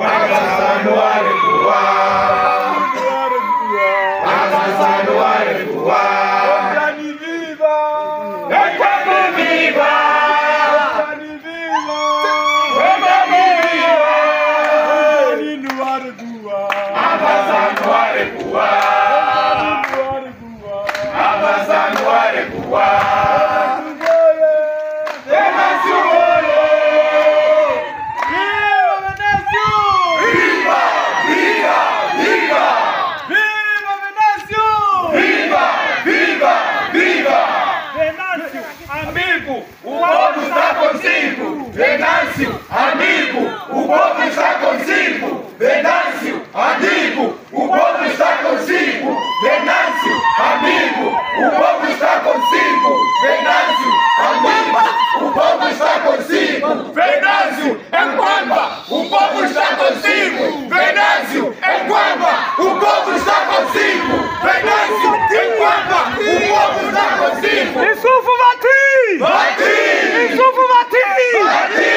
avançando a recuar, avançando a recuar. Dani viva! Enquanto viva! Dani viva! Dani viva! Dani no ar recuar! Avançando a recuar, avançando a recuar. Venâncio Gole! Viva Venâncio! Viva! Viva! Viva Venâncio! Viva! Viva! Viva! Venâncio, amigo, O povo está consigo! Venâncio, amigo! O povo está consigo! Venâncio, amigo! O povo está consigo! Venâncio, amigo! O povo está consigo! Venâncio, amigo! O povo está consigo! Venâncio, em Quamba! O povo está consigo! Venâncio, em Quamba! O povo está consigo! Venâncio, em Quamba! O povo está consigo! Insulfo Vati! Vati! Insulfo Vati! Vati!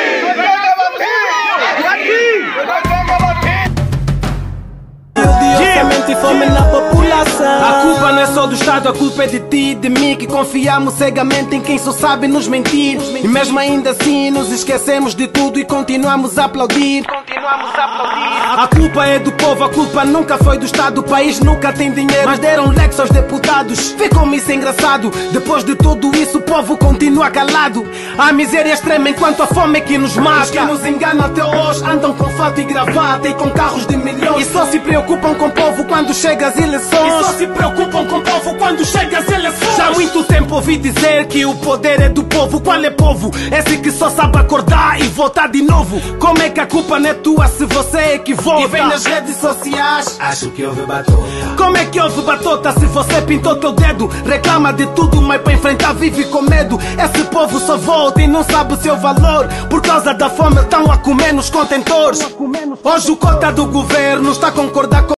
E fome na população. A culpa não é só do Estado, a culpa é de ti e de mim, que confiamos cegamente em quem só sabe nos mentir. E mesmo ainda assim nos esquecemos de tudo e continuamos a aplaudir. A culpa é do povo, a culpa nunca foi do Estado. O país nunca tem dinheiro, mas deram leques aos deputados. Vê como isso é engraçado. Depois de tudo isso o povo continua calado. A miséria extrema enquanto a fome é que nos mata. Os que nos enganam até hoje andam com fato e gravata e com carros de milhões. E só se preocupam com o povo quando chega às eleições. E só se preocupam com o povo quando chega às eleições. Já há muito tempo ouvi dizer que o poder é do povo. Qual é povo? Esse que só sabe acordar e votar de novo. Como é que a culpa não é tua se você é que vota? E vem nas redes sociais, acho que houve batota. Como é que houve batota se você pintou teu dedo? Reclama de tudo, mas para enfrentar vive com medo. Esse povo só volta e não sabe o seu valor. Por causa da fome estão a comer nos contentores. Hoje o cota do governo está a concordar com